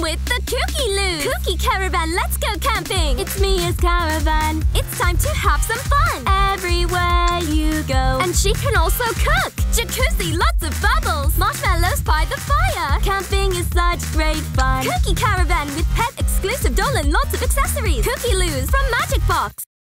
with the Kookyloos! Kooky Caravan, let's go camping! It's me as Caravan. It's time to have some fun! Everywhere you go. And she can also cook! Jacuzzi, lots of bubbles! Marshmallows by the fire! Camping is such great fun! Kooky Caravan with pet exclusive doll and lots of accessories! Kookyloos from Magic Box!